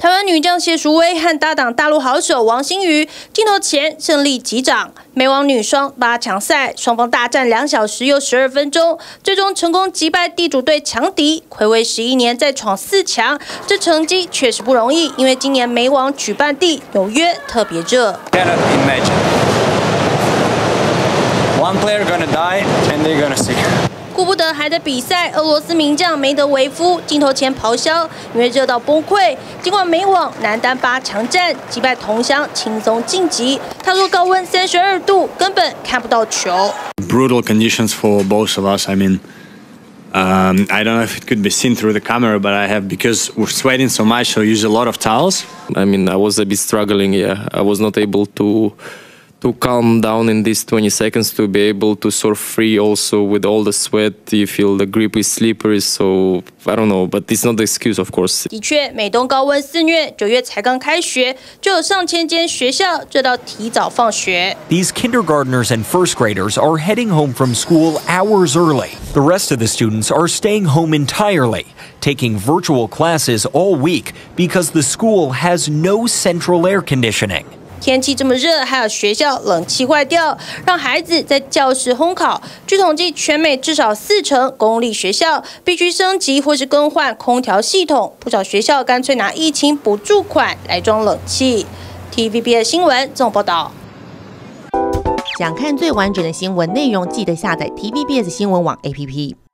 台湾女将谢淑薇和搭档大陆好手王欣瑜镜头前胜利击掌，美网女双8强赛，双方大战2小时又12分钟，最终成功击败地主队强敌，睽违11年再闯4强，这成绩确实不容易，因为今年美网举办地纽约特别热。 Cannot imagine. One player gonna die and they're gonna see. 顾不得还在比赛，俄罗斯名将梅德韦夫镜头前咆哮，因为热到崩溃。尽管美网男单8强战击败同乡，轻松晋级。他说高温32度，根本看不到球。 Brutal conditions for both of us. I mean, I don't know if it could be seen through the camera, but I have, because we're sweating so much, so I use a lot of towels. I mean, I was a bit struggling. Yeah, I was not able to calm down in these 20 seconds to be able to surf free. Also with all the sweat, you feel the grip is slippery, so I don't know, but it's not the excuse, of course. 的确，美东高温肆虐，9月才刚开学，就有上千间学校热到提早放学。 These kindergartners and first graders are heading home from school hours early. The rest of the students are staying home entirely, taking virtual classes all week because the school has no central air conditioning. 天气这么热，还有学校冷气坏掉，让孩子在教室烘烤。据统计，全美至少40%公立学校必须升级或是更换空调系统，不少学校干脆拿疫情补助款来装冷气。TVBS 新闻综合报道。 想看最完整的新闻内容，记得下载 TVBS 新闻网 APP。